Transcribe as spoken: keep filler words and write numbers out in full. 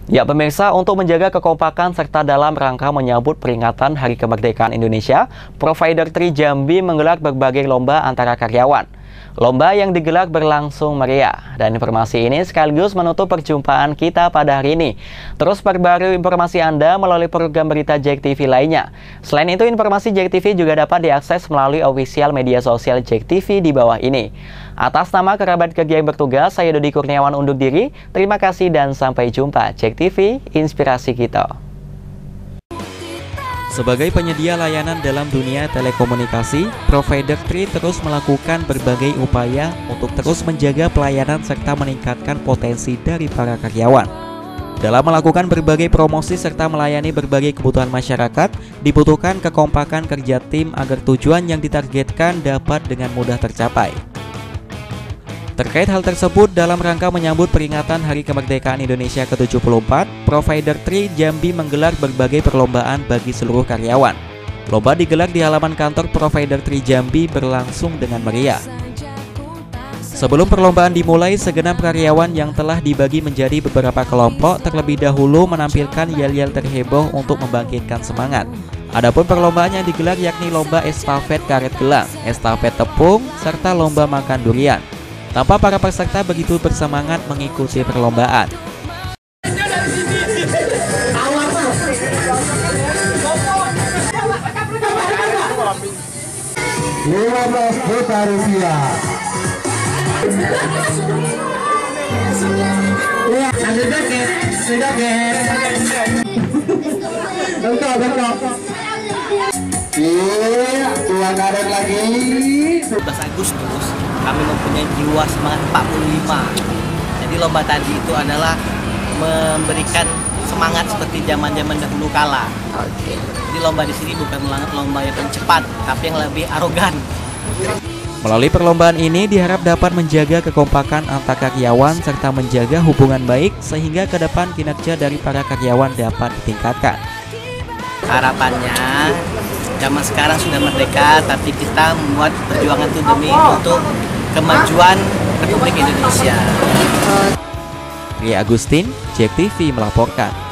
Ya pemirsa, untuk menjaga kekompakan serta dalam rangka menyambut peringatan Hari Kemerdekaan Indonesia, provider Tri Jambi menggelar berbagai lomba antara karyawan. Lomba yang digelar berlangsung meriah, dan informasi ini sekaligus menutup perjumpaan kita pada hari ini. Terus perbarui informasi Anda melalui program berita J E K T V lainnya. Selain itu, informasi J E K T V juga dapat diakses melalui official media sosial J E K T V di bawah ini. Atas nama kerabat kerja yang bertugas, saya Dodi Kurniawan undur diri. Terima kasih dan sampai jumpa. J E K T V, inspirasi kita. Sebagai penyedia layanan dalam dunia telekomunikasi, provider Tri terus melakukan berbagai upaya untuk terus menjaga pelayanan serta meningkatkan potensi dari para karyawan. Dalam melakukan berbagai promosi serta melayani berbagai kebutuhan masyarakat, dibutuhkan kekompakan kerja tim agar tujuan yang ditargetkan dapat dengan mudah tercapai. Terkait hal tersebut, dalam rangka menyambut peringatan Hari Kemerdekaan Indonesia ke tujuh puluh empat, provider Tri Jambi menggelar berbagai perlombaan bagi seluruh karyawan. Lomba digelar di halaman kantor provider Tri Jambi berlangsung dengan meriah. Sebelum perlombaan dimulai, segenap karyawan yang telah dibagi menjadi beberapa kelompok terlebih dahulu menampilkan yel-yel terheboh untuk membangkitkan semangat. Adapun perlombaan yang digelar yakni lomba estafet karet gelang, estafet tepung, serta lomba makan durian. Tanpa para peserta begitu bersemangat mengikuti perlombaan. lima belas juta rupiah. Ya, ada jaket, jaket. Bentar, bentar. Iya, dua karet lagi. tujuh belas Agustus kami mempunyai jiwa semangat empat puluh lima. Jadi lomba tadi itu adalah memberikan semangat seperti zaman-zaman dahulu kala. Oke. Jadi lomba di sini bukan lomba yang cepat, tapi yang lebih arogan. Melalui perlombaan ini diharap dapat menjaga kekompakan antar karyawan serta menjaga hubungan baik sehingga ke depan kinerja dari para karyawan dapat ditingkatkan. Harapannya zaman sekarang sudah merdeka, tapi kita membuat perjuangan itu demi untuk kemajuan Republik Indonesia. Ria Agustin, J E K T V melaporkan.